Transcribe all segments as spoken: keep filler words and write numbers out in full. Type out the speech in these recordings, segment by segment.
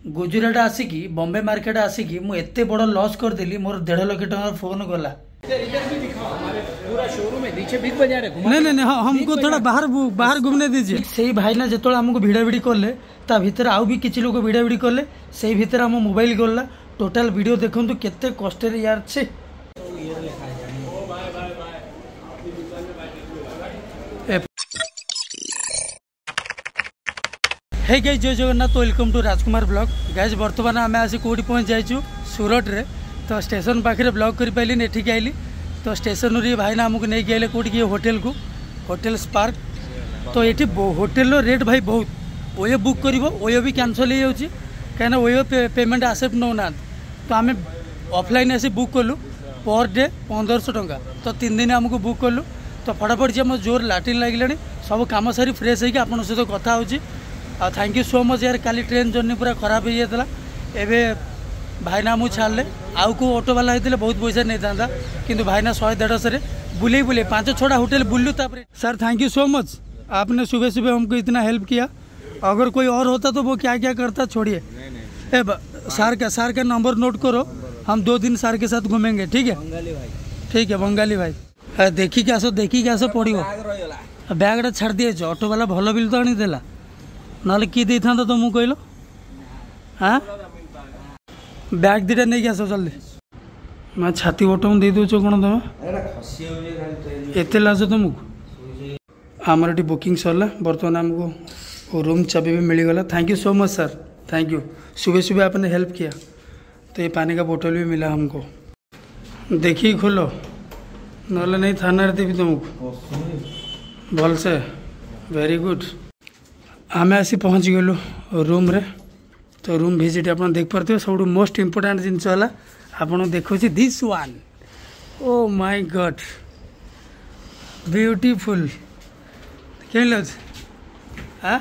गुजरात आसिकी बॉम्बे मार्केट आसिकी मु एते बड़ लॉस कर देली मोर डेढ़ लाख टका फोन गला। नहीं नहीं हाँ हमको थोड़ा बाहर बाहर घूमने दीजिए। से भाई ना जो हमको भिड़ा भिड़ी कले ता भीतर आउ भी किसी लोग भिड़ा भिड़ी कले से भीतर आम मोबाइल गला टोटाल वीडियो देखु केते कष्ट यार छे। Hey guys Jai Jagannath welcome to Rajkumar blog. Guys बर्तमान आम आसी कौटी पहुँच जाइछु सूरत रे तो स्टेशन पाखे ब्लॉग कर पाइली एठिक आइली तो स्टेशन रे भाई ना आमको नहीं आइले कौटी होटेल को होटेल स्पार्क। तो ये होटेल रेट भाई बहुत ओयो बुक कर ओयो भी कैंसल हो जाऊँगी कहीं ओयो पे, पेमेंट आसेप्ट नौना तो आम ऑफलाइन आसी बुक कलु पर डे पंद्रह सौ टंका तो तीन दिन आमको बुक कलु तो फटाफट जी आम जोर लाट्रिन लगे सब कम सारी फ्रेश होगी आप सहित कथा होची। थैंक यू सो मच यार काली ट्रेन जर्नी पूरा खराब हो जाता एवं भाईना मुझे छाड़े आउ को ऑटो वाला होते बहुत पैसा नहीं था कि भाईना शहे देढ़ सौ बुले बुले पाँच छटा होटल बुलू तापर। Sir thank you so much आपने सुबह सुबह हमको इतना हेल्प किया। अगर कोई और होता तो वो क्या क्या करता छोड़िए। ए सर का सर का नंबर नोट करो हम दो दिन सर के साथ घूमेंगे ठीक है ठीक है बंगाली भाई देखी क्या सो देखी क्या सो पड़ो बैगटा छाड़ दिए ऑटो वाला भल बिल तो आनीदेला ना कि था तो मुझे कहल हाँ बैग दीटा नहीं आस जल्दी मैं छाती बटन दे दूच कौन तुम एत लाज तुमको आमर ये बुकिंग सरला बर्तमान आमको रूम चाबी भी मिलगला। Thank you so much sir thank you सुबह सुबह आपने हेल्प किया। तो ये पानी का बोतल भी मिला हमको देखिए खोलो ना नहीं थाना देवी तुमको भल से वेरी गुड। आम आसी पहुँच गलु रूम रे तो रूम विजिट आप देख पारे सब मोस्ट इम्पोर्टाट जिनस है आपन देखो this one oh my God beautiful क्या लगे हाँ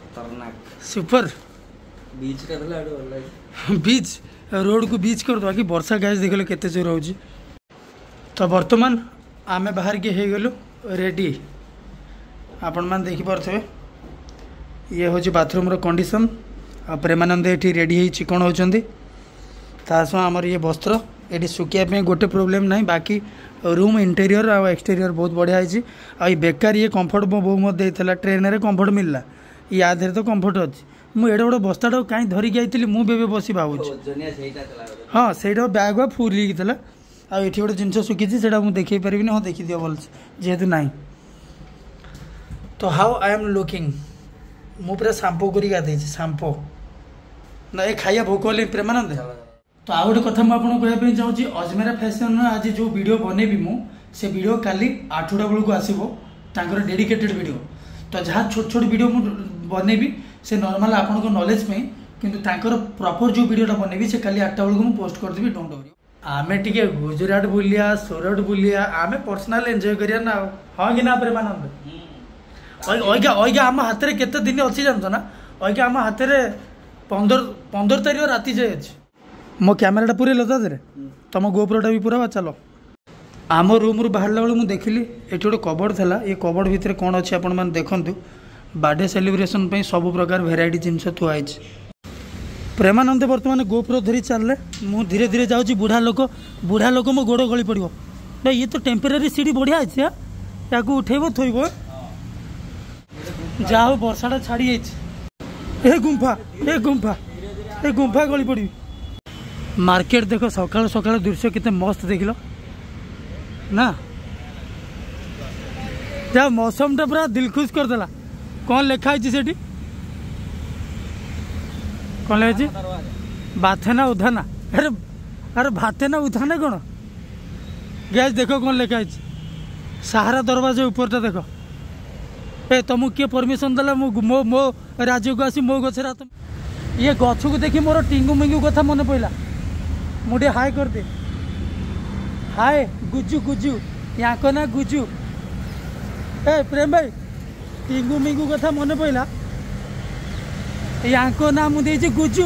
सुपर बीच का बीच रोड को बीच कर दो कि वर्षा गैस देख लो केते जोर हो। तो बर्तमान आमे बाहर के हो गलु रेडी आपण मान देखी पारे ये हूँ बाथरूम कंडीशन आ प्रेमानंद ये रेडी हो चिकन होती आमर ये वस्त्र ये सुखापी गोटे प्रोब्लेम ना बाकी रूम इंटेरियर आ एक्सटेरियर बहुत बढ़िया है। आई बेकार ये कंफर्ट मो बो मत देता ट्रेन रे कंफर्ट मिलला ये आधे तो कंफर्ट अच्छी मुझे एडे बड़े बस्ताटा कहीं धरिक आई मुझे बस भावुँ हाँ से बैग फुल होता आई गोटे जिन शुखी से देखे पारि हाँ देखी दियो भल जेहेतु ना। तो हाउ आई एम लुकिंग मु पूरा सांपो कर गाधे सांपो ना ये खाइया भोक ले प्रेमानंद। तो आउ गोटे कथा मुझे कहना चाहूँगी अजमेरा फैशन आज जो वीडियो बनैबी मु से वीडियो काली आठटा बेलू आसो तांकर डेडिकेटेड वीडियो तो जहाँ छोट छोट वीडियो मु बनैबी से नॉर्मल आपन को नॉलेज में किंतु तांकर प्रॉपर जो वीडियोटा बनैबी से काली आठटा बेलू मु पोस्ट करदेवी डोंट वरी। आमे टिके गुजरात बुलिया सूरत बुलिया आमे पर्सनल एंजॉय करिया ना हाँ कि ना प्रेमानंद ओइका ओइका आम हाथ में केते दिन अच्छी जानते ना ओइका आम हाथ में पंदर पंदर तारीख राति जाए अच्छे मो कैमेराटा पूरे लता दे तुम गोप्रोटा भी पूरा चलो आम रूम रू बाहर बेलू मुझे देखिली ये गोटे कबड़ था ये कबड़ भितर कौन अच्छे आपण मैंने देखु बर्थडे सेलिब्रेशन पे सब प्रकार भेराइटी जिनस थुआई। प्रेमानंद बर्तमान गोप्रो धरी चलले मु धीरे धीरे जाऊँगी बुढ़ा लोक बुढ़ा लोक मो गोड़ गली पड़ो ना ये तो टेम्परेरी सीढ़ी बढ़िया अच्छे या उठेब थोब जाओ वर्षाटा छाड़ी ए गुंफा ए गुंफा ए गुंफा गली पड़ी मार्केट देख सकाल सकाल दृश्य कितने मस्त देख लो ना जा मौसमटा पूरा दिल खुश करदेला। कौन लिखाई से कौन लिखाई बाथेना उधाना अरे अरे भातेना उधाना कौन गैस देखो कौन लिखाई सहारा दरवाजा ऊपरटा देखो ए तुमको किए परमिशन देला मो मो मो राज्य को आसी मो गछरा तुम ये गछ को देखी मोर टिंगू मिंगू कथा मन पड़ा मुझे हाय कर दे हाय गुजू गुजू यहाँ को ना गुजू ए प्रेम भाई टिंगू मिंगू कथा मन पड़ा यहाँ को ना मुझे गुजू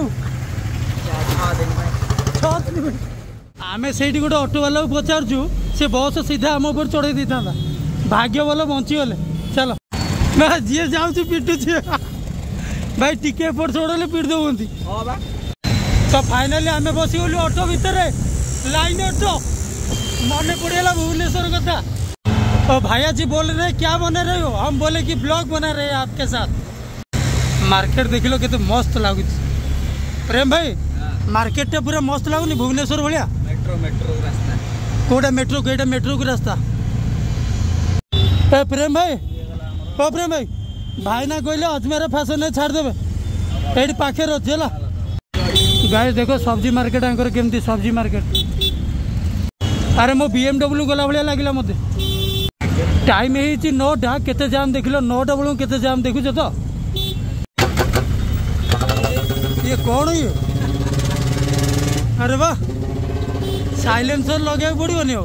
आम से गोटे ऑटो वाला को पचारचु से बस सीधा आम ऊपर चढ़ई दे था भाग्य वाला बंचीगले चलो मैं जी जाऊँ पिटुची भाई टिके एपट छोड़े पीट दौंती तो फाइनाली आम बसीगलु ऑटो भितर लाइन ऑटो मन पड़ेगा भुवनेश्वर कथा। और भैया जी बोल रहे क्या बना रहे हो? हम बोले कि ब्लॉग बना रहे हैं आपके साथ। मार्केट देख लो कितने मस्त लगुच प्रेम भाई मार्केट पूरा मस्त लगुनि भुवनेश्वर भाया मेट्रो मेट्रो रास्ता कोटा मेट्रो कईटा मेट्रो को रास्ता ए प्रेम भाई ओ प्रेम भाई भाई ना कहले अजमेर फैशन छाड़देवे ये पाखे अच्छे है गाइस देखो सब्जी मार्केट आंकर केमती सब्जी मार्केट अरे मो बीएमडब्ल्यू गला भाया लगे मत टाइम है नौटा केते जाम देख लो नौटा बेलू केते जाम देखुच तो ये कौन ये अरे वाह साइलेंसर लगे पड़ोनी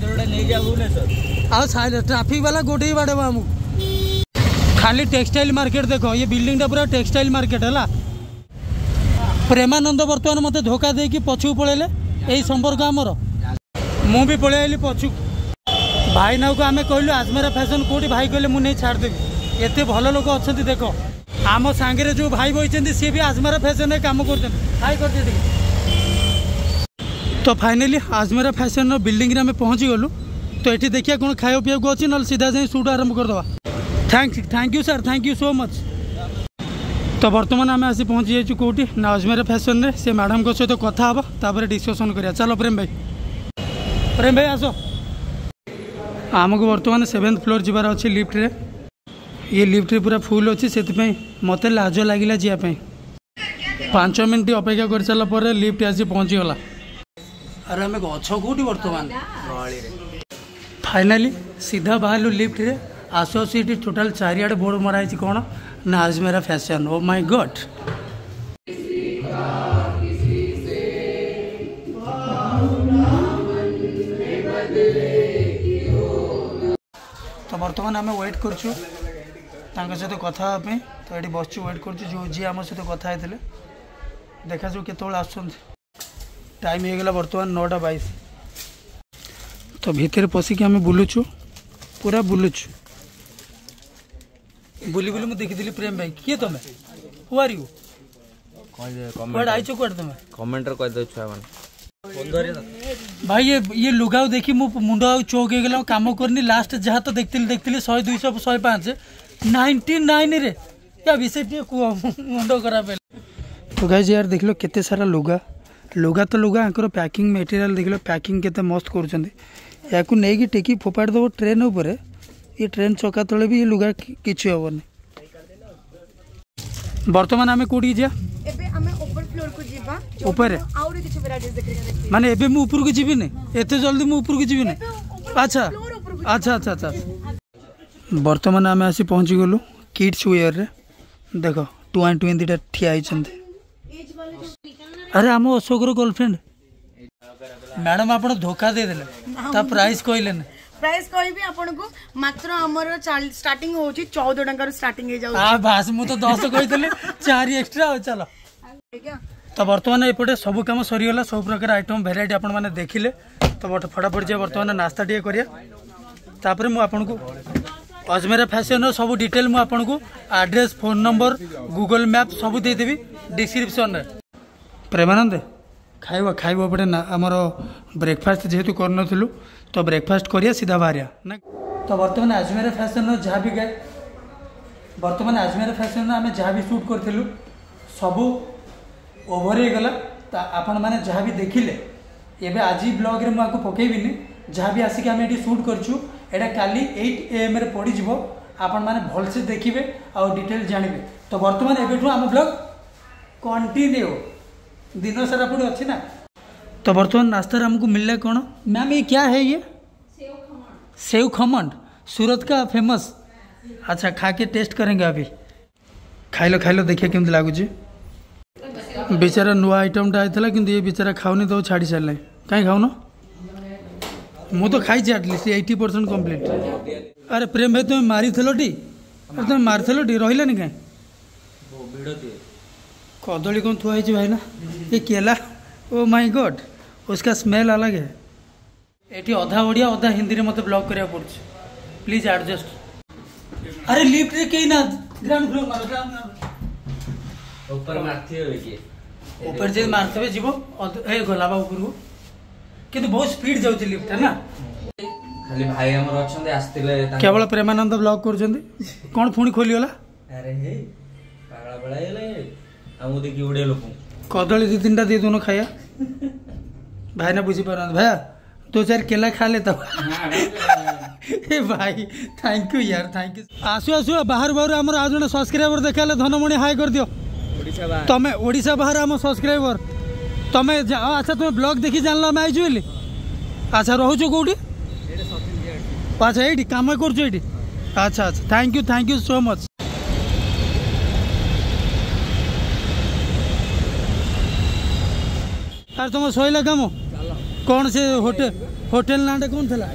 ट्राफिक वाला गोटे ही बाड़े आमको खाली टेक्सटाइल मार्केट देखो ये बिल्डिंग टा पूरा टेक्सटाइल मार्केट है। प्रेमानंद बर्तमान मत धोखा देकी पछू पड़ेले यही संपर्क आमर मु भी पलि आइली पछू भाई ना को आम कहलु आजमेरा फैशन कोटी भाई कहले मुझे नहीं छाड़देवी एत भल लोक अच्छा देख आम सांगे जो भाई बही सी भी आजमेरा फैशन काम कर तो फाइनाली आजमेरा फैशन बिल्डिंग आम पहुँची गलु तो ये देखिए कौन खाया पीवा को अच्छी ना सीधा जाए सुट आरंभ करदे thank thank you sir thank you so much. तो बर्तमान आम आसी पहुँची जाइए कौटी ना आजमेरा फैशन से मैडम को सहित कथा हाँ डिस्कसन करिया चलो प्रेम भाई प्रेम भाई आस आमको बर्तमान सेवेन्थ फ्लोर जबार अच्छी लिफ्ट रे ये लिफ्ट रे पूरा फुल अच्छी से मत लाज लगे जावाई पांच मिनट अपेक्षा कर सारापर लिफ्ट आसी पहुँची गला। अरे आम गछ कौटी बर्तमान फाइनाली सीधा बाहर लिफ्ट रे आसु आसु ये टोटाल चारिआडे बोर्ड मराई कौन ना Ajmera fashion oh my God. तो बर्तमान आम वेट करछु सहित कथा तो ये बस वेट कर जो जी आम सहित कथा होते देखा जो केतल आस टाइम हो गला बर्तमान नौटा बैस तो भितर पशिक आम बुलुचु पूरा बुलुचु बुली बुली मुझे देखी प्रेम भाई किए तुम हु आर यू कौन आईच कौन तुम कमेंट कह दे छुआ भाई ये ये लुगाओ देखी मु मुंड चौक हो गला काम करनी लास्ट जहाँ तो देखती देखती शहे दुईश शहे पाँच नाइंटी नाइन रे या विषय मुंड खराब है। तो गाइस यार देख लो केते सारा लुगा लुगा तो लुगा आंकर पैकिंग मटेरियल देख लो पैकिंग केते मस्त कर नहीं टेकी फोपाड़ दब ट्रेन उपर ये ट्रेन चका तले भी ये लुगा किसी हेनी। बर्तमान आम कौटी जा माने एबे मु ऊपर को जीवी नहीं एते जल्दी मु ऊपर को जीवी नहीं अच्छा अच्छा अच्छा अच्छा बर्तमान आम आसी पहुँची गलु किड्स वेयर रे देख टुआ टुआ दीटा ठिया अरे आम अशोकर गर्लफ्रेंड मैडम आप धोखा दे देले प्राइस कहले प्राइस कहबी आपनको मात्र हमर स्टार्टिंग होची चौदह टंका स्टार्टिंग हे जाउ आ बास मु तो दस कहितले चार एक्स्ट्रा हो चलो तो बर्तमान एपटे सब कम सरीगला सब प्रकार आइटम भेराइटी आपण माने देखिले तो फटाफट जाए बर्तमान नास्ता टे करिया तापर मु आपनको अजमेरा फैशन सब डिटेल मु आपनको address phone number Google map सब दे देबी डिस्क्रिप्शन रे। प्रेमानंद खाइबा खाइबा पटे ना हमर ब्रेकफास्ट जेहेतु करनथिलु तो ब्रेकफास्ट करिया सीधा बाहरिया ना। तो बर्तमान अजमेरा फैशन जहाँ भी गए बर्तमान अजमेरा फैशन आम जहाँ भी शूट करथिलु सब ओभर हो गला आपण मैंने जहाँ भी देखिले एबे आज ब्लॉग रे मुझे पकेबिनी जहाँ भी आसिक आम ये shoot करछु Etah Kali eight A M रे पड़ी जिवो आपण मैंने भल से देखिबे आ डिटेल जानिबे। तो बर्तमान एबेठु आम ब्लॉग कंटिन्यू दिन सारा पड़ी अच्छी ना। तो बर्तमान नाश्ता हमको मिलने कौन मैम ये क्या है ये सेव खमन सूरत का फेमस अच्छा खा के टेस्ट करेंगे अभी खाइलो खाइलो देखिए केमती लगुच बेचारा नुआ आइटमटा होता कि ये बेचारा खाऊनी तो छाड़ी सारे कहीं खाऊन मु तो खाई एटलिस्ट एटी परसेंट कम्प्लीट। अरे प्रेम भाई तुम मारी टी अरे तुम मारी टी रही कहीं कदली कौन थुआई भाई ना ये केला ओ माय गॉड उसका स्मेल अलग है। एटी अधा ओडिया अधा हिंदी में मत ब्लॉग करिया पड़छ प्लीज एडजस्ट। अरे लिफ्ट रे कहीं ना ग्राउंड फ्लोर मारो ग्राउंड ऊपर मारथिबे कि ऊपर जे मारथबे जीवो ए गलाबा ऊपर को किंतु बहुत स्पीड जाउची लिफ्ट है ना खाली भाई हमर अछंदे आस्तिले केवल प्रेमानंद ब्लॉग करछंदी कोन फोन खोली होला अरे हे पागला बळाइले हमु देखि उडे लोक कदली दी तीनटा दे दोनो खाया भाई ना बुझी पारन भैया दो चार केला खा लेता ए भाई थैंक यू यार थैंक यू आसु आसु बाहर बाहर हमर आज जने सब्सक्राइबर देखाले धनमणि हाई कर दियो ओडिसा बाहर तमे ओडिसा बाहर हम सब्सक्राइबर तमे अच्छा तुम ब्लॉग देखि जानला मैं आइजु बोली अच्छा रहू जो कोठी एडे सचिन जी अच्छा एठी काम करछु एठी अच्छा अच्छा thank you thank you so much यार तुम सोइला काम कौन से होटल होटल नाटा कौन था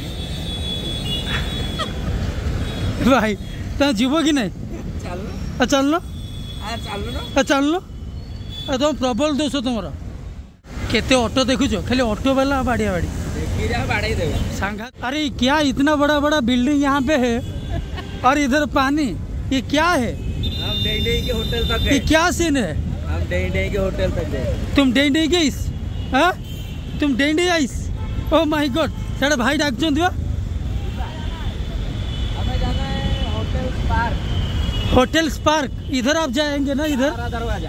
भाई तो जीव कि नहीं चलना चलना तुम प्रबल दोष तुम केते ऑटो देखुच खाली ऑटो वाला बाड़िया बाड़ी सांगा अरे क्या इतना बड़ा बड़ा बिल्डिंग यहाँ पे है और इधर पानी ये क्या है हम डे डे के होटल तक ये क्या सीन है हम डे डे के होटल तक गए तुम डे डे गई हाँ तुम डेंडी आइस ओ माय गॉड साडे भाई डाक चंदी बा हमें जाना है होटल स्पार्क होटल स्पार्क इधर आप जाएंगे ना इधर दरवाजा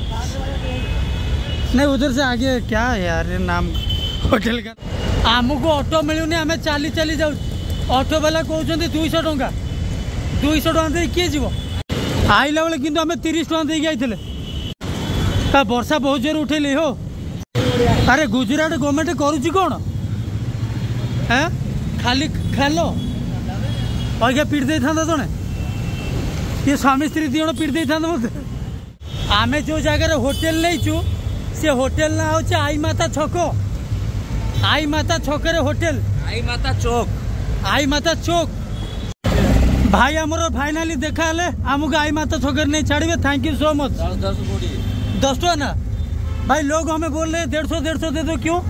नहीं उधर से आगे क्या है यार ये नाम होटल का आमको ऑटो मिलूनी आम चली चली जाऊ ऑटो वाला कहते दुईश टंका दुईश टका दे किए जीव आइला बेले किंतु आम तीस टका दे आइले वर्षा बहुत जोर उठेली हो अरे गुजरात गवर्नमेंट करुची कौन है खाली खाल अगर पिट दे था जड़े ये स्वामी स्त्री दिज पिट दे था मत आम जो जगार होटेल नहीं से होटेल ना हूँ आई माता छक आई माता छक होटेल आई माता चौक आई माता चौक भाई आमर फाइनाली देखा आमको आई माता छक नहीं छाड़े थैंक यू सो मच दस दस कोटी दस टका ना भाई लोग हमें बोल रहे हैं डेढ़ सौ डेढ़ सौ दे दो क्यों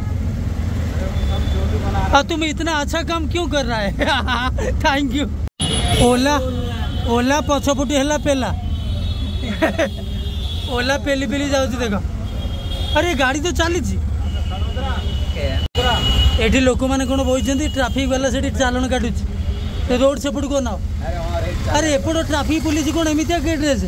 और तुम इतना अच्छा काम क्यों कर रहा है थैंक यू ओला ओला पछपटी है पेला ओला पेली पेली जाऊँ देख अरे गाड़ी तो चली एठी लोक मैंने कौन बोलते ट्राफिक वाला से चालान काटुची रोड सेपट को ना अरे एपट ट्राफिक पुलिस कौन एमती ड्रेस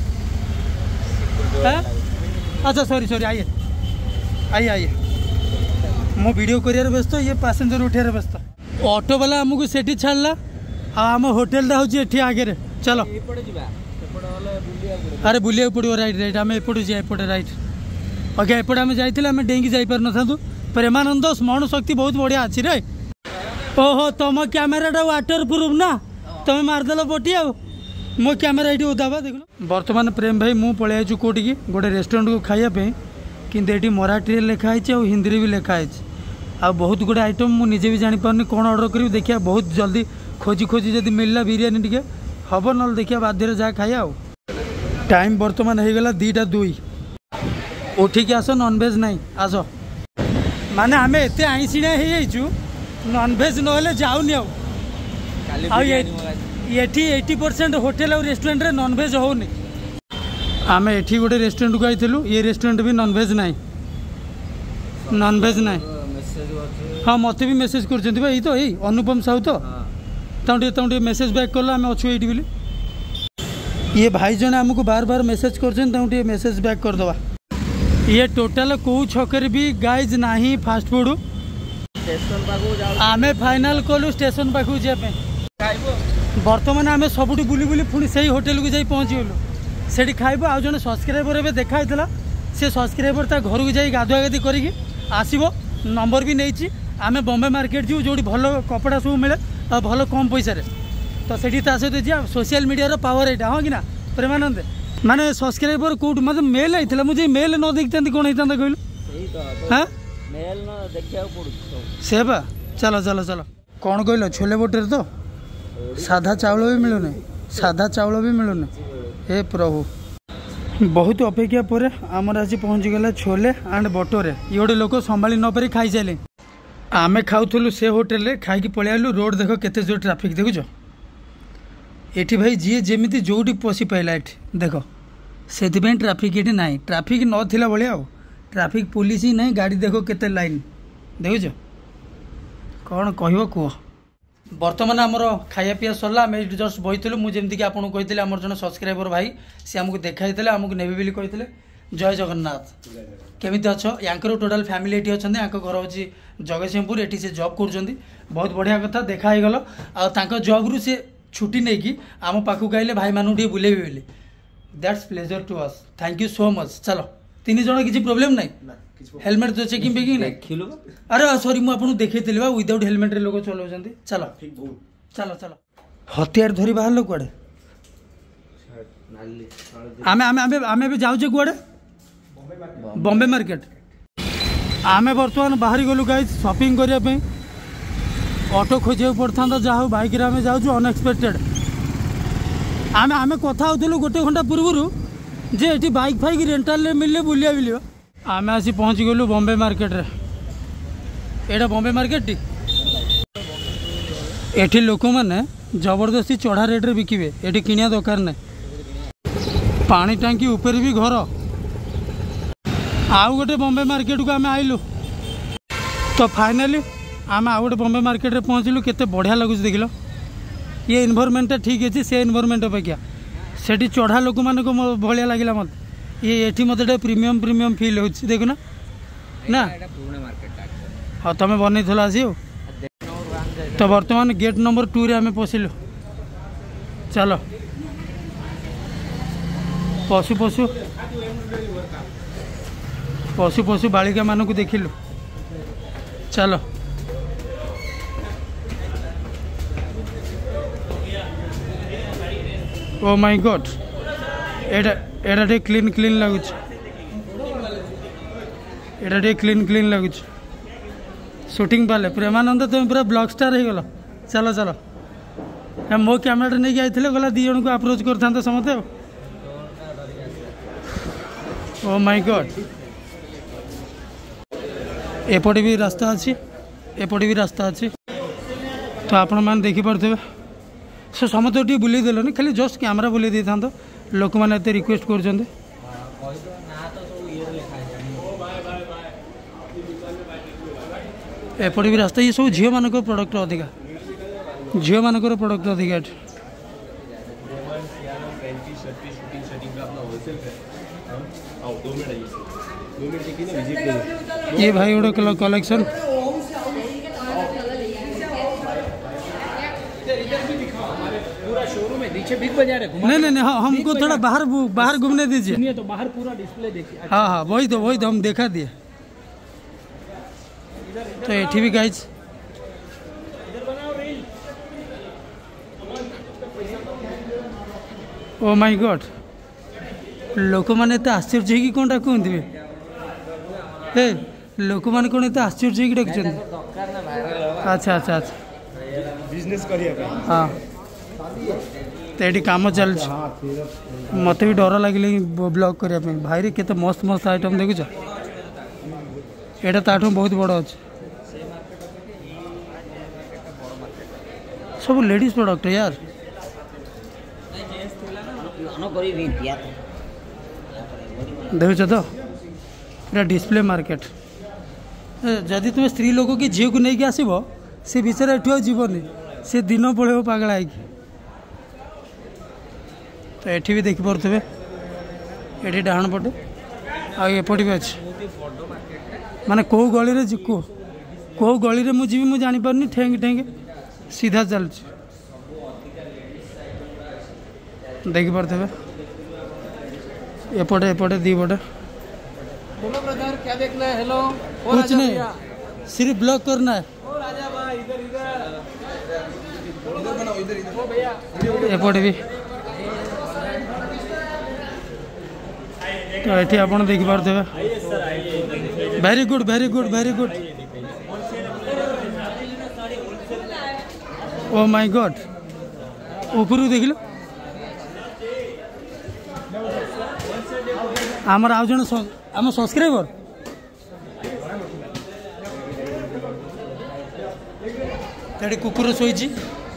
अच्छा सॉरी सॉरी आइए आइए आइए मो वीडियो करियर व्यस्त ये पैसेंजर उठार व्यस्त ऑटो वाला आमको सेठी छाड़ला आम होटेल हूँ एठी आगे चलो अरे बुलिया पड़ो राइट राइट आम एपटू जा एपटे राइट ओके एपटे आम जाइए आम डेंगी जापर न प्रेमानंद स्मरण शक्ति बहुत बढ़िया अच्छी रे ओहो तुम कैमेराटा वाटर प्रूफ ना तुम मारदेल पटी आ मो कैमेरा ये उदाबा देख बर्तमान प्रेम भाई मु पलि कौटी की गोटे रेस्टोरेंट को खायापी किंतु ये मराठी लिखाई और हिंदी भी लिखाई आ बहुत गुड़े आइटम मुझे भी जापारे कौन ऑर्डर करी देखिए बहुत जल्दी खोजी खोजी जब मिलला बिरियानी टे हम ना देखिए बाध्य जहाँ खाया टाइम बर्तमान हो गला दीटा दुई उठिक आस नॉनभेज नहीं आस माने आम एत आईसीणिया हो नॉनभेज ना जाऊनी आठी एटी परसेंट होटेल और रेस्टोरेंट रे नॉनभेज होनी आम एठी गोटे रेस्टोरेंट को आइलु ये रेस्टोरेंट भी नॉनभेज नहीं नॉनभेज नहीं हाँ मत भी मेसेज कर भाई तो यही अनुपम साहू तो तुम मेसेज बैक कल आम अच्छु ये बोली ये भाई जने आमको बार बार मेसेज कर मेसेज बैक करदे ये टोटाल कौ छकरे भी गाइज नहीं फास्ट फूड आमे फाइनल कलु स्टेशन पाखु जाए बर्तमान आम सब बुली बुली पुणी से होटेल को जाई पहुँची गलु से खाइबू आज जन सब्सक्राइबर एवं देखाई से सब्सक्राइबर ता घर को जाई गाधुआ गाधी करी आसब नंबर भी नहीं आम बॉम्बे मार्केट जीव जो भल कपड़ा सब मिले और भल कम पैसा तो से सहित जा सोशल मीडिया पावर यहाँ हाँ कि ना प्रेमानंद माने सब्सक्राइबर कौट मतलब मेल आई मुझे मेल न देखता कौन होता कहलु हाँ से बा चलो चलो चलो कौन कहल छोले बटर तो साधा चावल भी मिलूनी साधा चावल भी मिलूनी हे प्रभु बहुत अपेक्षा पर आमर आज पहुँच गला छोले एंड बटरे ये गोटे लोक संभाली न पारि खाई सारे आमे खाऊलु से होटेल रे खाई पलि आलु रोड देख केते जोर ट्राफिक देखुच एठी भाई जी जेमिति जोटी पशि पाइला एठी देख से ट्राफिक ये ना ट्राफिक नथिला भाया ट्राफिक पुलिस ही ना गाड़ी देख केते लाइन देखुच कौन कह कह बर्तमान आमर खाया पीया सरला आम जस्ट बहीलु मुझे कि आपको कही आम जन सब्सक्राइबर भाई सी आमको देखाई आमको नेबी बोली कहते जय जगन्नाथ केमी अच्छ यांकर टोटाल फैमिली ये अच्छा यहाँ घर हूँ जगतसिंहपुर ये से जॉब कर बहुत बढ़िया कथा देखाई गल आ जॉब रु से छुट्टी नहीं कि आम पाखक आइले भाई मानू टे बुलेबे बोली that's pleasure to us thank you so much चलो तीन जन किसी प्रोब्लेम ना हेलमेट तो चेकिंग पेकिंग नहीं अरे सॉरी मुझे देखी विदाउट हेलमेट रे लोग चलाऊँ चलो चलो चलो हथियार धरी बाहर लो कड़े आमे आमे आमे आमे भी जाऊचे कुआडे बॉम्बे मार्केट आमे बर्तमान बाहरी गलु गाइस शॉपिंग करिया पे ऑटो खोजिया पड़ता जहाँ बाइक रे आमे जाऊछु अनएक्सपेक्टेड आमे आमे कथा होतलु गोटे घंटा पूर्व जे एटी बाइक फाइक रेंटाल ले मिलले बुलिया बिलियो आमे आसी पहुँची गलु बॉम्बे मार्केट रे एटा बॉम्बे मार्केट टी एठी लोक माने जबरदस्ती चढ़ा रेट रे बिकिबे एठी किनिया दरकार नै पानी टांकी ऊपर भी घर आउ गोटे बॉम्बे मार्केट को आम आइलु तो फाइनाली आम आउ गोटे बॉम्बे मार्केट रे पहुँचलु केते बढ़िया लगुच देखिल ये इन्वायरमेंट ठीक अच्छे से इन्वायरमेंट अपेक्षा सेठी चढ़ा लोक मान को भाया लगे मत ये एठी मत प्रीमियम प्रीमियम फील हो देखुना ना हाँ तुम बनई थल आसी तो बर्तमान गेट नंबर टू रे आम पशिलु चलो पशु पशु पशु पशु बालिका मान को देखिलु चलो ओ माय गॉड एटा एटा टे क्लीन क्लीन लगुच एटा टे क्लीन क्लीन लगुच शूटिंग पाले प्रेमानंद तुम पूरा ब्लॉक स्टार हो गल चलो चलो मो कैमेरा नहीं आई गला दी जन को अप्रोच कर था समझते ओ माय गॉड एपटे भी रास्ता अच्छी एपटे भी रास्ता अच्छी तो आपण मैंने देखिपे से समस्त टी बुले देलनि खाली जस्ट कैमेरा बुले दे था लोक मैंने एत रिक्वेस्ट कर एपटे भी रास्ता ये सब झील मान प्रोडक्ट अधिका झील मान प्रोडक्ट अधिका ये भाई गोटे कलेक्शन नहीं नहीं नहीं हाँ हमको थोड़ा बाहर बाहर घूमने दीजिए तो बाहर पूरा डिस्प्ले देखिए हाँ हाँ वही तो वही तो हम देखा दिए तो ये भी गाइज ओ माय गॉड लोक मैंने एत आश्चर्य कि कौन डाकते हे लोक मैंने कौन एत आश्चर्य कि डाक अच्छा अच्छा अच्छा बिजनेस करिया हाँ तो ये कम चल मत भी डर लगे ब्लॉग करने भाई रे केते मस्त मस्त आइटम देखुच एटा ताठ बहुत बड़ अच्छे सब लेडीज प्रोडक्ट यार देखुच तो पूरा डिस्प्ले मार्केट जदि तुम स्त्री लोक कि झील को लेकिन आसब से विचार एठू जीवन से दिन पड़े पागला है तो ये भी देखिपे ये डाण पटे आएपटे भी अच्छे माने कौ गली रे को कौ गली रे मुझे मुझे जानी पारनी ठेंग ठेंग सीधा चल देखिपे एपटे एपटे दी पटे क्या देखना है? हेलो कुछ नहीं सिर्फ ब्लॉक करना है एपटे भी तो ये आप देखिपे very good very good very good oh my God ऊपर देख लो आमर आउ जन आम सब्सक्राइबर तेरे कुकुर शोची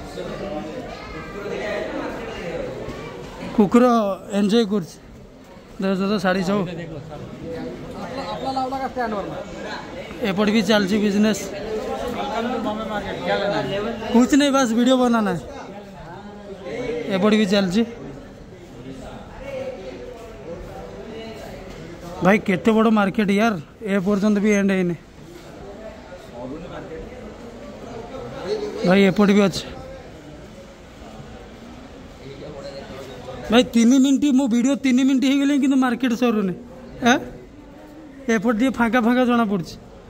कुकुर एंजॉय कर देख तो शाढ़ी सब एपट भी चलती बिजनेस कुछ नहीं बस वीडियो बनाना है एपट भी चलती भाई केते बड़ मार्केट यार ए पर्यंत भी एंड है भाई एपट भी अच्छे भाई तीन मिनट मो वीडियो तीन मिनट हो गले कि मार्केट सरुने है एपट टे फाँका फाँका जना पड़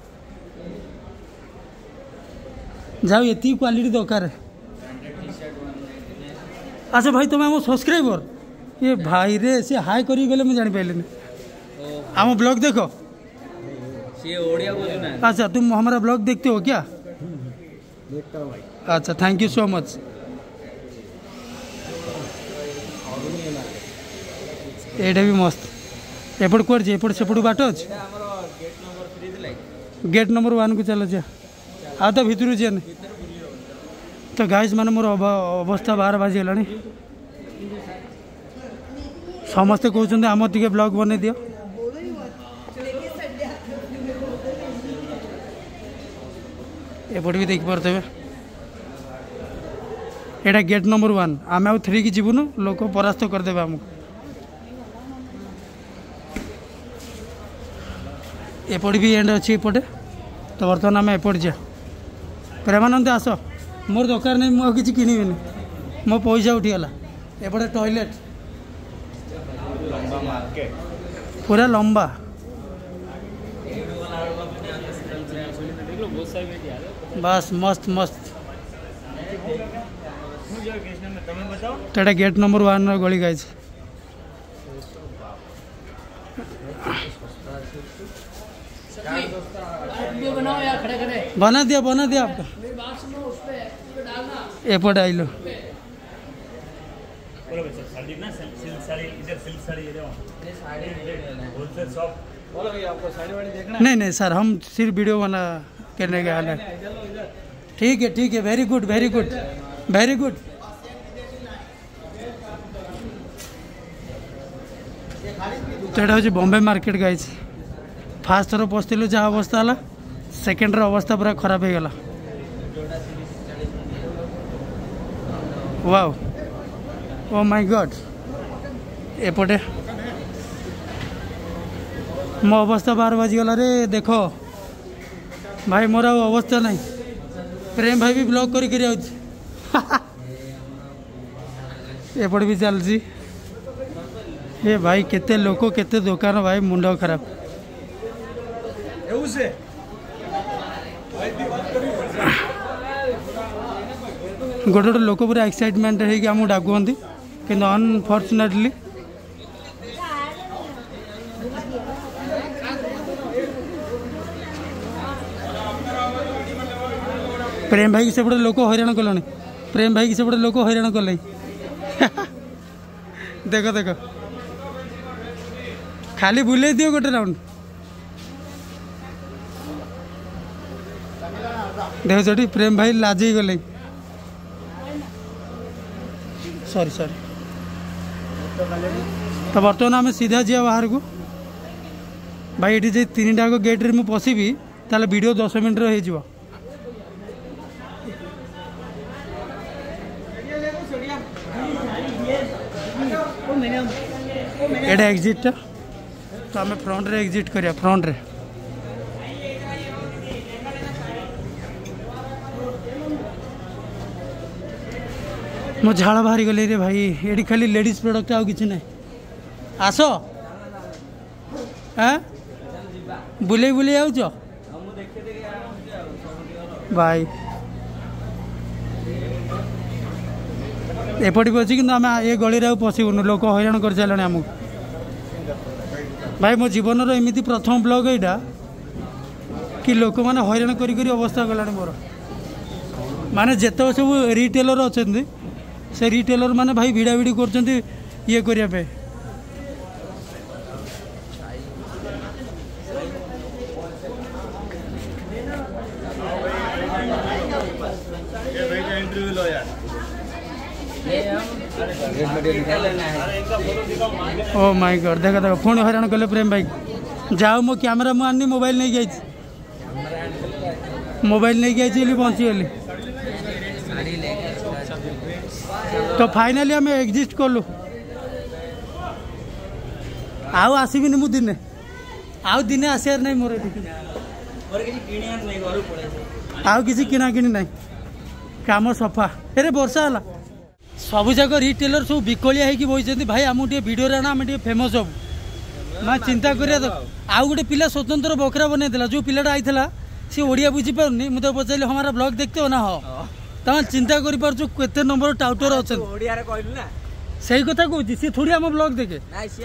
जाओ ये क्वालिटी दरकार अच्छा भाई तुम आम सब्सक्राइबर ये भाई रे से हाई करी गले मुझे जानी आम ब्लॉग देखो अच्छा तुम हमारा ब्लॉग देखते हो क्या देखता हूँ भाई। अच्छा थैंक यू सो मच एटा भी मस्त एपट कौन एपट सेपट बाट अच्छे गेट नंबर वन को चल जा आ तो भितर जे तो गाइस मान मोर अवस्था बार बाजिगला समस्ते कहते आम टे ब्लॉग बन दियो एपट भी देख पारे एटा गेट नंबर वन आम आउ थ्री की जीवनु लोक परास्त करदे आमको एपट भी एंड अच्छी एपटे तो बर्तमान आम एपट जा प्रेमानंद आस मोर दरकार नहीं मुझे किसी किणविनि मो पैसा उठीगला एपटे टॉयलेट पूरा लंबा बस मस्त मस्त तो गेट नंबर वन गली गाई बना दिया बना दिया आपका एपट आइलो नहीं नहीं सर हम सिर्फ वीडियो बना करने के हाल है ठीक है ठीक है very good very good very good तो यहाँ हूँ बॉम्बे मार्केट गाई फास्ट थर पशलु जहाँ अवस्था है सेकेंड अवस्था पूरा खराब हो गला वाओ ओ माय गॉड एपटे मो अवस्था बार बाजिगला रे देखो भाई मोर अवस्था नहीं प्रेम भाई भी ब्लॉग करी करी एपट भी चलती ये भाई केते लोक केते दुकान भाई मुंड खराब गोटे गोटे लोक पूरा एक्साइटमेंट होमको डाकुंती कि अनफर्चुनेटली प्रेम भाई की सेपटे लोक हैरान कले प्रेम भाई की सेपटे लोक हैरान कले देख देख खाली बुले दियो गोटे राउंड देख चटी प्रेम भाई लाज गले सॉरी सॉरी तो बर्तमान आम सीधा जा बाहर को भाई ये तीन टाक गेट रे मु पशिबी ताले वीडियो दस मिनट हो एटा एग्जिट तो आम फ्रंट रे एग्जिट करिया फ्रंट रे मो झाड़ बाहरी गले रे भाई ये खाली लेडीज प्रोडक्ट आउ किसी ना आस बुले बुले आउच भाई एपट भी अच्छी कि आम ये गली पशिबुन लोक हैरान कर सारे आमको भाई मो जीवन एमती प्रथम ब्लॉग यहाँ कि लोक मैंने हैरान करी करी अवस्था गला मोर माने जिते सब रिटेलर अच्छा से रिटेलर माने भाई भिड़ा भिड़ी कर ये करने ओ माय गॉड देखा देखा फोन हैरान कले प्रेम भाई जाओ मो कैमरा मु आनी मोबाइल नहीं गई मोबाइल नहीं गई पहुंची गली तो फाइनाली आम एग्जिस्ट कलु आउ आसबिनी मु दिने आउ दिने आसार नहीं मोर आउ किसी किना किनी नहीं काम सफा अरे वर्षा है सब जाक रिटेलर सब बिकलिया होगी बही भाई आम भिडियो आना आम फेमस हबू मैं चिंता करिया तो आउ गोटे पिला स्वतंत्र बकरा बनई जो पिलाटा आईला सी ओडिया बुझी पारनी मुझे पचारे हमारा ब्लॉग देखते हो ना हो तुम चिंता कर पार्छ केते नंबर टाउटर अच्छा से कथा कहूँ सी थोड़ी आम ब्लॉग देखे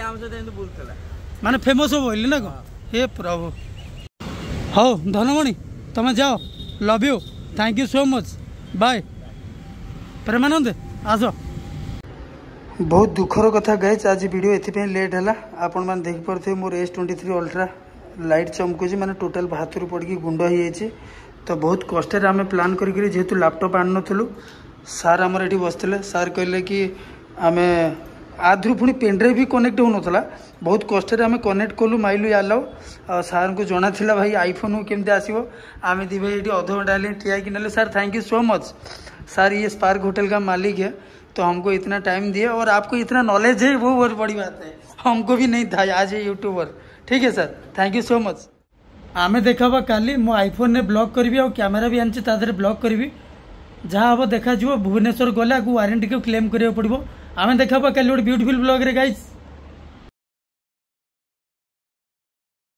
माने फेमस हो बोली ना कौन हे प्रभु हाँ धनमणि तुम जाओ love you thank you so much bye Premanand आस बहुत दुखर कथा गाइज आज वीडियो एथि लेट है आपण मैंने देख पारे मोर S twenty three ultra light चमकुची माने टोटल हाथ पड़ी गुंड हो तो बहुत कष्ट आम प्लान करी जेहेतु लैपटॉप आन नथुलु सार आमर ये बसते सार कहले कि आम आधु पुणी पेनड्राइव भी कनेक्ट हो नाला बहुत कष्ट आम कनेक्ट कलु माइलु आलाउ सार को जना था भाई आईफोन केमती आसो आम दी भाई ये अध घंटा हेल्ले ठिया कि ना sir thank you so much sir ये स्पार्क होटल का मालिक है तो हमको इतना टाइम दिया और आपको इतना नॉलेज है वो बहुत बड़ी बात है हमको भी नहीं था आज ये यूट्यूबर ठीक है sir thank you so much आमे देखा काली मो आईफोन ने ब्लॉक करी और कैमेरा भी आनी तादे ब्लॉक करी जहाँ हम देखा भुवनेश्वर गला वारंटी को क्लेम करा पड़ो आमे देखा काली गोटे ब्यूटीफुल ब्लॉग रे गाइस।